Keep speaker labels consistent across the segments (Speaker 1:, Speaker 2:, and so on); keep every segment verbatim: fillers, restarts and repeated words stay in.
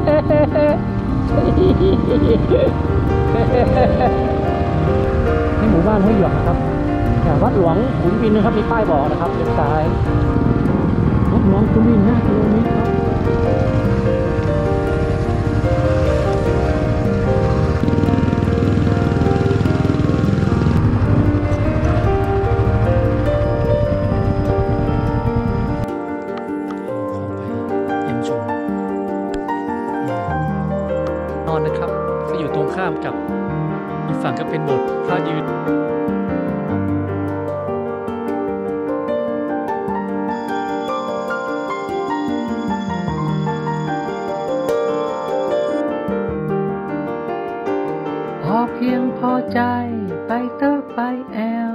Speaker 1: นี่หมู่บ้านห้วยหยกนะครับวัดหลวงขุนวินนะครับมีป้ายบอกนะครับเลี้ยวซ้ายวัดหลวงขุนวินห้ากิโลเมตรครับนอนนะครับก็อยู่ตรงข้ามกับอีกฝั่งก็เป็นโบสถ์พระยืนพอเพียงพอใจไปเตอไปแอล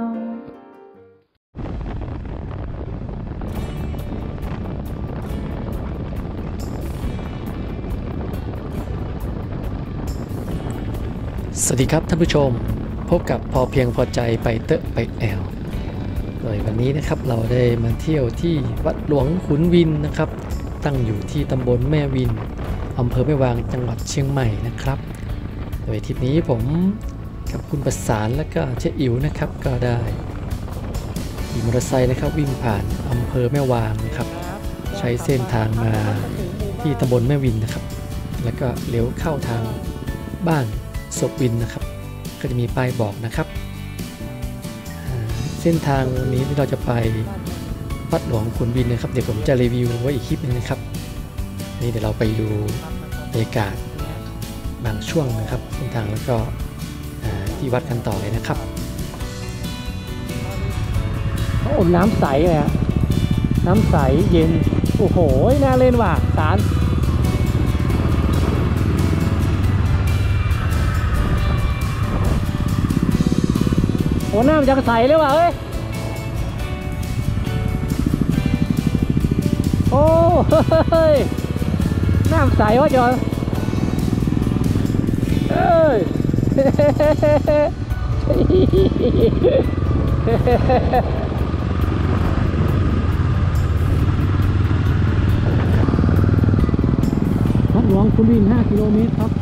Speaker 1: สวัสดีครับท่านผู้ชมพบกับพอเพียงพอใจไปเตอไปแอลโดยวันนี้นะครับเราได้มาเที่ยวที่วัดหลวงขุนวินนะครับตั้งอยู่ที่ตำบลแม่วินอำเภอแม่วางจังหวัดเชียงใหม่นะครับโดยทริปนี้ผมกับคุณประสานและก็เจ๊อิ๋วนะครับก็ได้ขี่มอเตอร์ไซค์นะครับวิ่งผ่านอำเภอแม่วางนะครับใช้เส้นทางมาที่ตำบลแม่วินนะครับแล้วก็เลี้ยวเข้าทางบ้านศพวินนะครับก็จะมีป้ายบอกนะครับเส้นทางนี้ที่เราจะไปวัดหลวงขุนวินนะครับเดี๋ยวผมจะรีวิวไว้อีกคลิปนึงนะครับนี่เดี๋ยวเราไปดูบรรยากาศบางช่วงนะครับเส้นทางแล้วก็ที่วัดกันต่อเลยนะครับเขาอมน้ำใสเลยอะน้ำใสเย็นโอ้โหน่าเล่นว่ะสารโอ้น้ำยังใสเลยว่ะเฮ้ยโอ้เฮ้ยน้ำใสวะจอนเอ้ยวัดหลวงขุนวินห้ากิโลเมตรครับ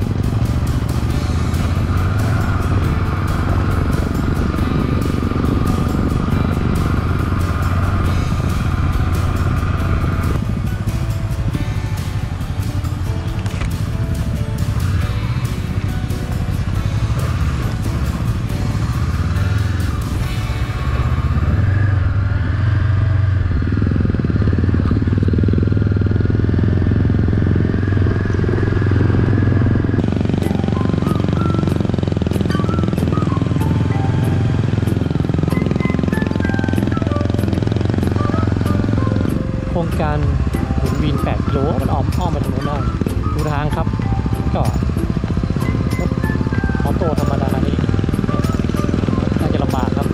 Speaker 1: โครงการขุนวินแปดกิโลมันอ้อมอ้อมไปทางโน้นได้ดูทางครับก็รถออโต้ธรรมดานี้น่าจะลำบากครับ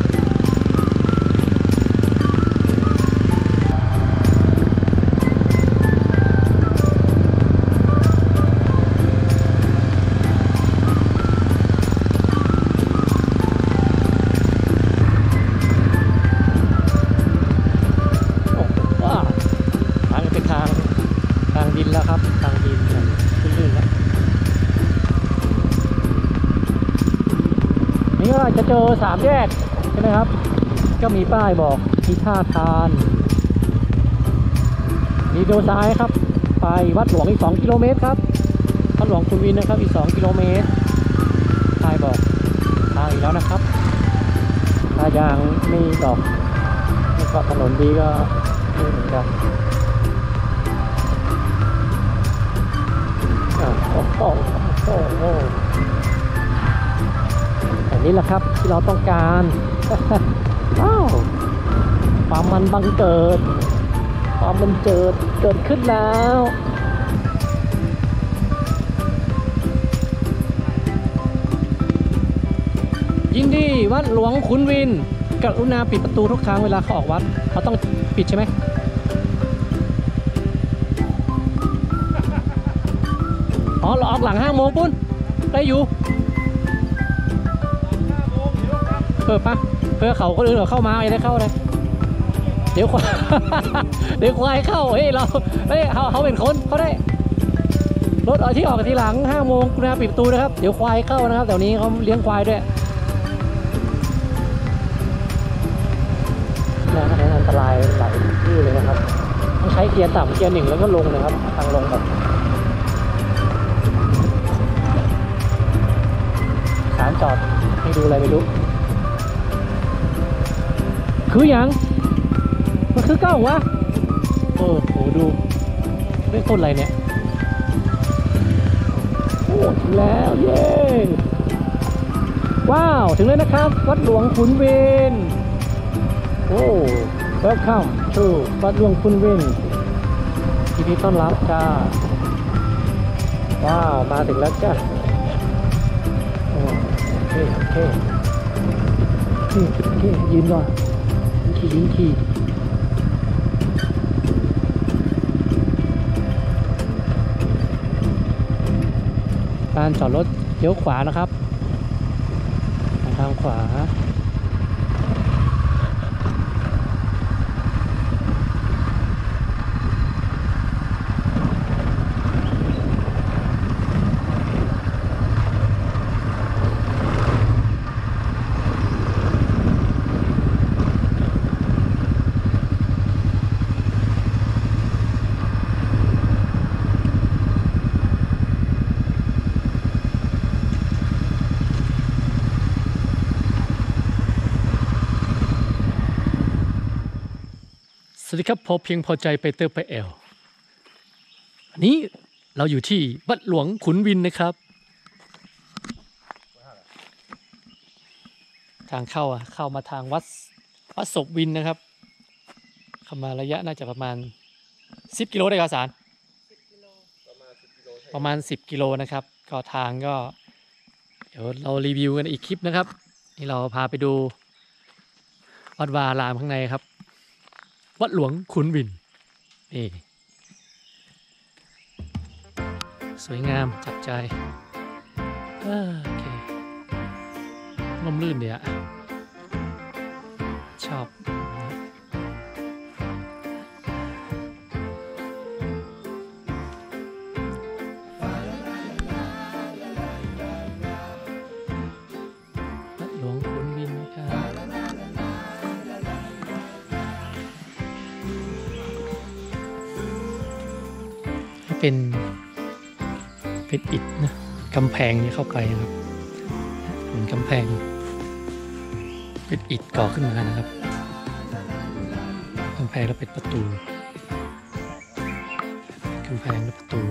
Speaker 1: ทางดินแล้วครับทางดินลื่นๆแล้วนี่ก็จะเจอสามแยกใช่ไหมครับก็มีป้ายบอกที่ท่าทานมีเลี้ยวซ้ายครับไปวัดหลวงอีกสองกิโลเมตรครับวัดหลวงขุนวินนะครับอีกสองกิโลเมตรป้ายบอกทางอีกแล้วนะครับถ้ายังไม่ดอกไม่ก็ถนนดีก็ไม่เหมือนกันโอ้โหโอ้โหอันนี้แหละครับที่เราต้องการว้าวความมันบังเกิดความมันเจิดเกิดขึ้นแล้วยิ่งดีวัดหลวงขุนวินกรุณาปิดประตูทุกครั้งเวลาเขาออกวัดเขาต้องปิดใช่ไหมอ๋อเราออกหลังห้าโมงปุ้นได้อยู่เปิดปะเพื่อเขาคนอื่นเขาเข้ามาไม่ได้เข้าเลยเดี๋ยวควายเดี๋ยวควายเข้าเฮ้ยเราเฮ้ยเขาเขาเป็นคนเขาได้รถที่ออกทีหลังห้าโมงนะปิดประตูนะครับเดี๋ยวควายเข้านะครับแถวนี้เขาเลี้ยงควายด้วยนะอันตรายหลายที่เลยนะครับต้องใช้เกียร์ต่ำเกียร์หนึ่งแล้วก็ลงนะครับทางลงแบบสารจอดให้ดูอะไรไม่รู้คืออย่างมันคือเก้าวะโอ้โหดูไม่คนอะไรเนี่ยโอ้ถึงแล้วเย้ว้าวถึงแล้วนะครับวัดหลวงขุนเวนโอ้ welcome to วัดหลวงขุนเวนยินดีต้อนรับจ้าว้าวมาถึงแล้วจ้าโอเคโอเคโอเคโอเคยืนก่อนขี่ยืนขี่การจอดรถเลี้ยวขวานะครับทางขวาสวัสดีครับพอเพียงพอใจไปเตอร์ไปแอลอันนี้เราอยู่ที่วัดหลวงขุนวินนะครับทางเข้าอะเข้ามาทางวัดวัดศพวินนะครับเข้ามาระยะน่าจะประมาณสิบกิโลได้ครับสารประมาณสิบกิโลนะครับก็ทางก็เดี๋ยวเรารีวิวกันอีกคลิปนะครับนี่เราพาไปดูวัดวาอารามข้างในครับวัดหลวงขุนวินนี่สวยงามจับใจโอเคร่มรื่นเดียชอบวัดหลวงขุนวินนะครับเป็นเป็นอิฐนะกำแพงนี้เข้าไปนะครับเหมือนกำแพงเป็นอิฐก่อขึ้นมานะครับกำแพงแล้วเป็นประตูกำแพงแล้วประตู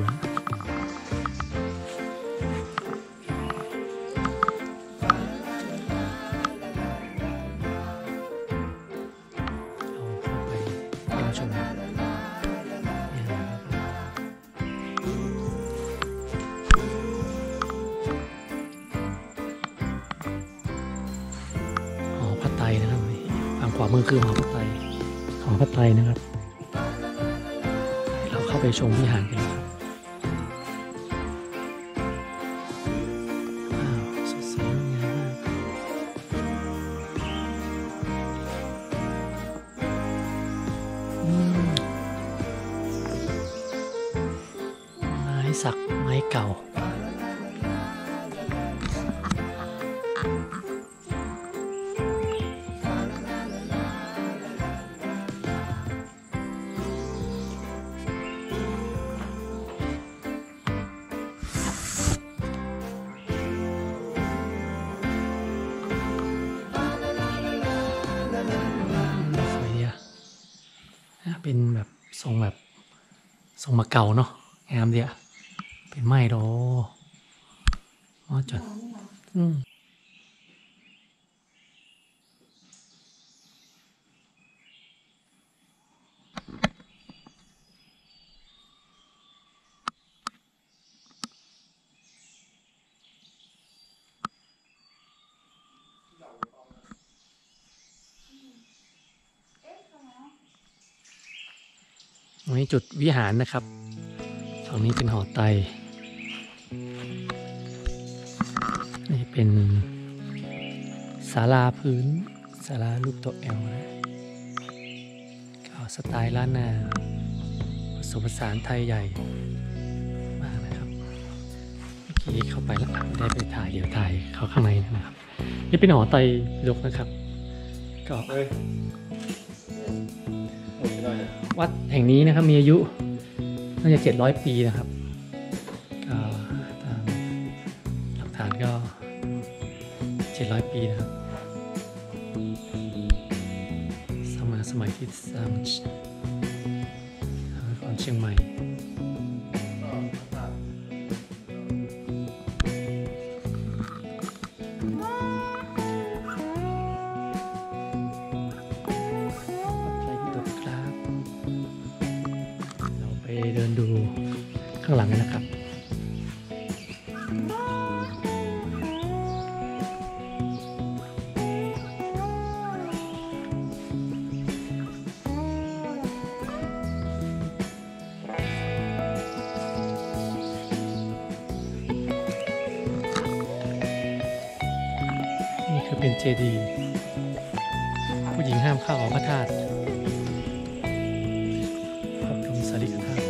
Speaker 1: เอาเข้าไปเยี่ยมชมนะครับทางขวามือคือหอพระไตรหอพระไตรนะครับเราเข้าไปชมวิหารกันเลยครับว้าวสดใสงามมากไม้สักไม้เก่าเป็นแบบทรงแบบทรงมาเก่าเนาะงามเดียเป็นไม้ดออ๋อจนอืมตรงนี้จุดวิหารนะครับฝั่งนี้เป็นหอไตรนี่เป็นศาลาพื้นศาลารูปตัวแอลนะก็สไตล์ล้านนาผสมผสานไทยใหญ่มากนะครับกี้เข้าไปแล้วไม่ได้ไปถ่ายเดี๋ยวถ่ายเข้าข้างในนะครับนี่เป็นหอไตรปิฎกนะครับก็วัดแห่งนี้นะครับมีอายุน่าจะเจ็ดร้อยปีนะครับก็ตามหลักฐานก็เจ็ดร้อยปีนะครับสมัยสมัยที่สร้างก่อนเชียงใหม่เดินดูข้างหลังนะครับนี่คือเป็นเจดีย์ผู้หญิงห้ามเข้าออกพระธาตุพระบรมสารีริกธาตุ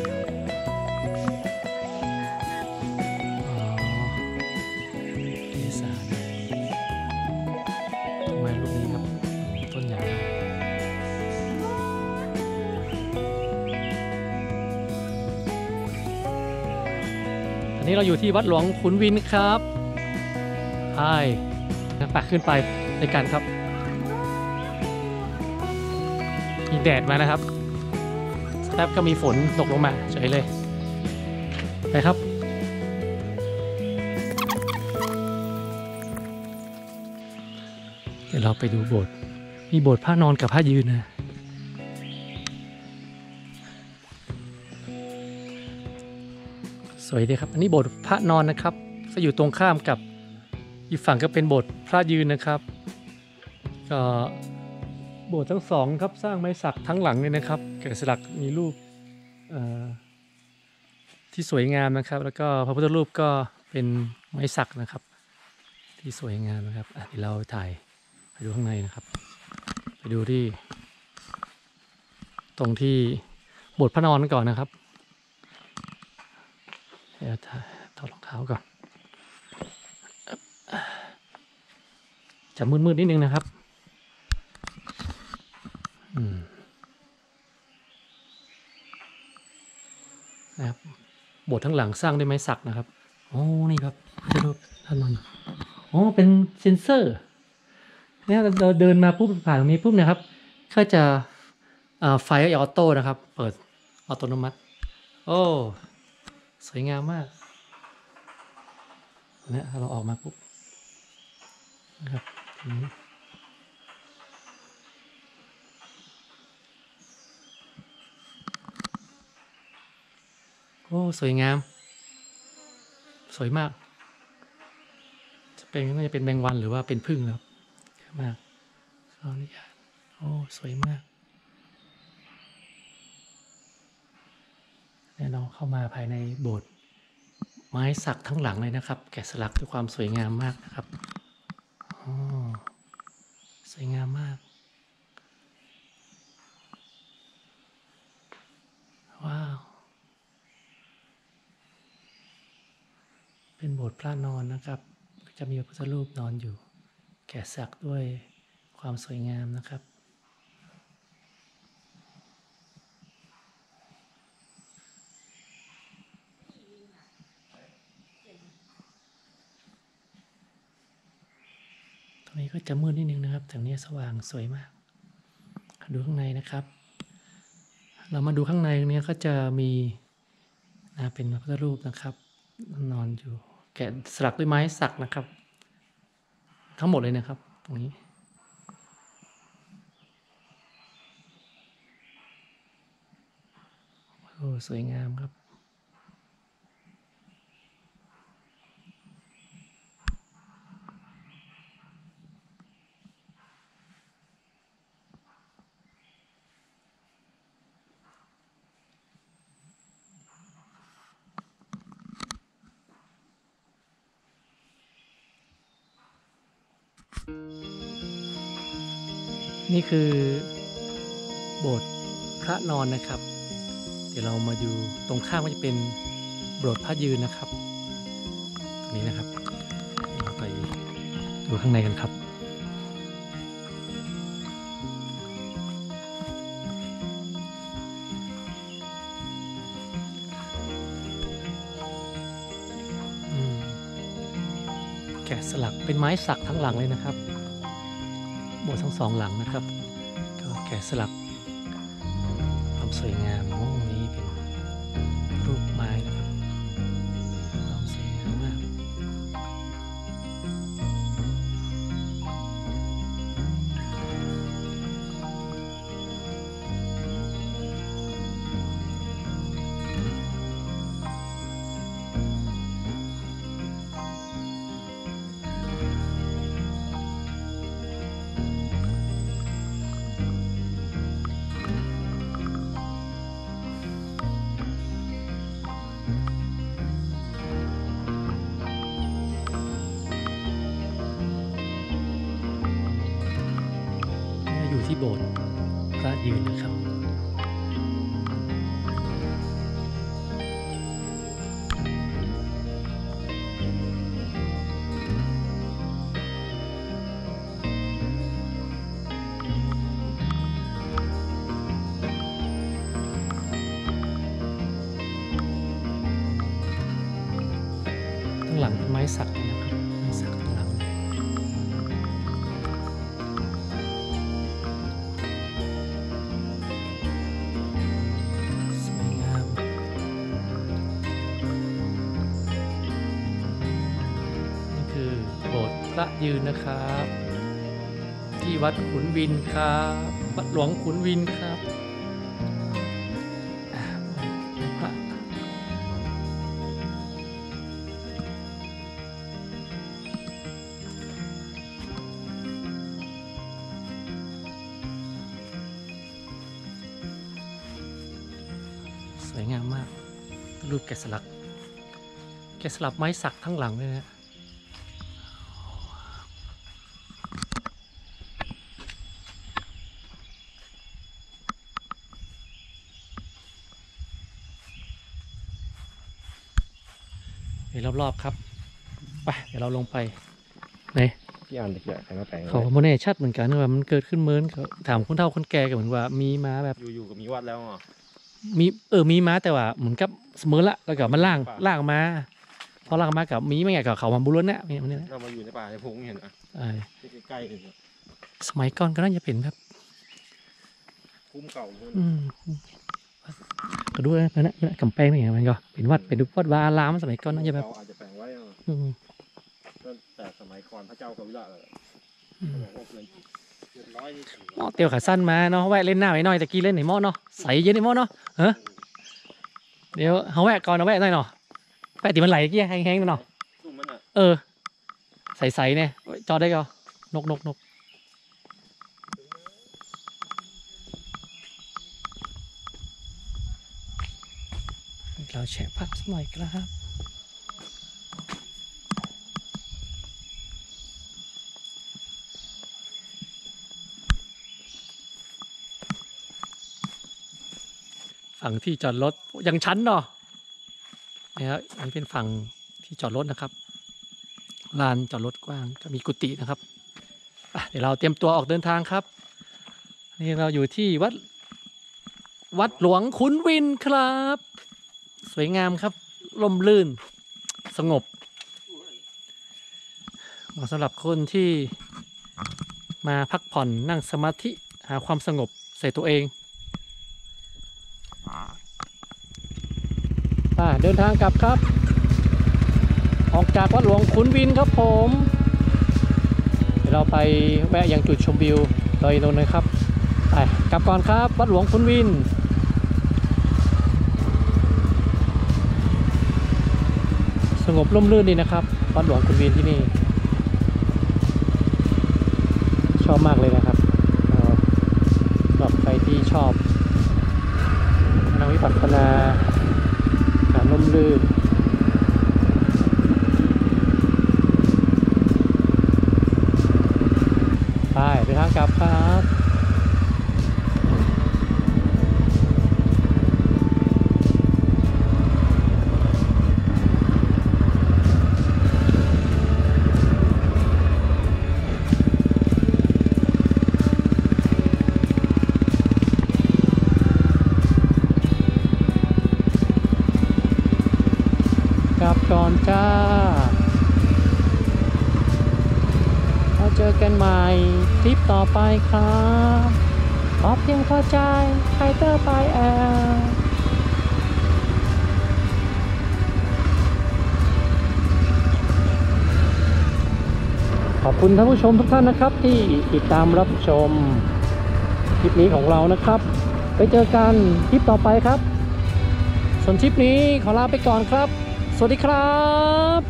Speaker 1: อันนี้เราอยู่ที่วัดหลวงขุนวินครับใช่ไปขึ้นไปในกันครับมีแดดมานะครับแป๊บก็มีฝนตกลงมาเฉยเลยไปครับเดี๋ยวเราไปดูโบสถ์มีโบสถ์พระนอนกับพระยืนนะสวยดีครับอันนี้โบสถ์พระนอนนะครับจะอยู่ตรงข้ามกับอีกฝั่งก็เป็นโบสถ์พระยืนนะครับก็โบสถ์ทั้งสองครับสร้างไม้สักทั้งหลังเลยนะครับแกะสลักมีรูปที่สวยงามนะครับแล้วก็พระพุทธรูปก็เป็นไม้สักนะครับที่สวยงามนะครับเดี๋ยวเราถ่ายไปดูข้างในนะครับไปดูที่ตรงที่โบสถ์พระนอนก่อนนะครับเดี๋ยวถอดรองเท้าก่อนจะมืดๆนิดนึงนะครับนะครับโบสถ์ทั้งหลังสร้างด้วยไม้สักนะครับโอ้นี่ครับจะรูปท่านนอนอ๋อเป็นเซนเซอร์เนี่ยเราเดินมาปุ๊บผ่านตรงนี้ปุ๊บนะครับก็จะไฟออโต้นะครับเปิดอัตโนมัติโอ้สวยงามมากเนี่ยเราออกมาปุ๊บนะครับโอ้สวยงามสวยมากจะเป็นน่าจะเป็นแมงวันหรือว่าเป็นผึ้งครับเยอะมากขออนุญาตโอ้สวยมากเนี่ยเราเข้ามาภายในโบสถ์ไม้สักทั้งหลังเลยนะครับแกะสลักด้วยความสวยงามมากนะครับอ๋อสวยงามมากว้าวเป็นโบสถ์พระนอนนะครับจะมีพระพุทธรูปนอนอยู่แกะสลักด้วยความสวยงามนะครับตรงนี้ก็จะมืดนิดนึงนะครับแต่นี้สว่างสวยมากดูข้างในนะครับเรามาดูข้างในนี้ก็จะมีนะเป็นพระพุทธรูปนะครับนอนอยู่แกะสลักด้วยไม้สักนะครับทั้งหมดเลยนะครับตรงนี้โอ้สวยงามครับนี่คือโบสถ์พระนอนนะครับเดี๋ยวเรามาอยู่ตรงข้ามก็จะเป็นโบสถ์พระยืนนะครับนี้นะครับเราไปดูข้างในกันครับแกะสลักเป็นไม้สักทั้งหลังเลยนะครับโบสถ์ทั้งสองหลังนะครับก็แกะสลักความสวยงามโอ้นี้เป็นรูปไม้นะครับความสวยงามมากอยู่ที่โบสถ์พระยืนนะครับข้างหลังเป็นไม้สักนะครับไม้สักข้างหลังพระยืนนะครับที่วัดขุนวินครับวัดหลวงขุนวินครับพระสวยงามมากรูปแกะสลักแกะสลักไม้สักทั้งหลังเลยนะรอบๆครับไปเดี๋ยวเราลงไปไหน
Speaker 2: พี่อ่านตะเกียบใครมาแปลง
Speaker 1: เขาโมเน่ชัดเหมือนกันว่ามันเกิดขึ้นเมินเขาถามคนเฒ่าคนแก่กันเหมือนว่ามีม้าแบบ
Speaker 2: อยู่ๆกับมีวัดแล้วอ่ะ
Speaker 1: มีเออมีม้าแต่ว่าเหมือนกับเสมอละแล้วก็มันล่างล่างมาพอล่างมากับมีไม่ไงกับเขามาบุรุษเนี่ยนี่นี่
Speaker 2: เรามาอยู่ในป่าในพงเห็นอ่ะใกล้ๆเลย
Speaker 1: สมัยก่อนก็น่าจะเป็นแบบ
Speaker 2: คุ้มเก่า
Speaker 1: อืมก็ดูนะนะนะกำแพงนี่มันก็เป็นวัดเป็นวัดวาลามสมัยก่อนน่าจะแบบ
Speaker 2: อาจจะแปลงไว้แต่สมัยก่อนพระเจ้ากวิละ
Speaker 1: อ๋อเตียวขาสั้นมาเนาะแวะเล่นหน้าไว้หน่อยตะกี้เล่นในหม้อเนาะใสเย็นในหม้อเนาะเฮ้ยเดี๋ยวเขาแวะก่อนเอาแวะหน่อยเนาะแวะตีมันไหลกี้แห้งๆเนาะเออใสๆเนี่ยจอได้ก็นกนกนกเราแชร์ภาพสักหน่อยครับฝั่งที่จอดรถยังชั้นเนาะนี่ครับอันนี้เป็นฝั่งที่จอดรถนะครับลานจอดรถกว้างจะมีกุฏินะครับเดี๋ยวเราเตรียมตัวออกเดินทางครับนี่เราอยู่ที่วัดวัดหลวงขุนวินครับสวยงามครับร่มรื่นสงบเหมาะสำหรับคนที่มาพักผ่อนนั่งสมาธิหาความสงบใส่ตัวเองเดินทางกลับครับออกจากวัดหลวงขุนวินครับผมเดี๋ยวเราไปแวะยังจุดชมวิวดอยนนท์นะครับไปกลับก่อนครับวัดหลวงขุนวินสงบร่มรื่นดีนะครับวัดหลวงขุนวินที่นี่ชอบมากเลยนะครับสำหรับใครที่ชอบนักวิปัสสนาการร่มรื่นไปเดินทางกลับครับกลับก่อนจ้าเราเจอกันใหม่คลิปต่อไปครับพอเพียงพอใจไคเตอร์ไปแอลขอบคุณท่านผู้ชมทุกท่านนะครับที่ติดตามรับชมคลิปนี้ของเรานะครับไปเจอกันคลิปต่อไปครับส่วนคลิปนี้ขอลาไปก่อนครับสวัสดีครับ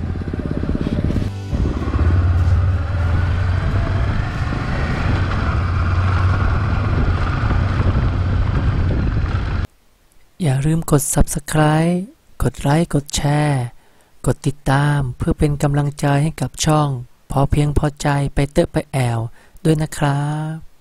Speaker 1: อย่าลืมกด ซับสไครบ์ กดไลค์กดแชร์กดติดตามเพื่อเป็นกำลังใจให้กับช่องพอเพียงพอใจไปเตอะไปแอวด้วยนะครับ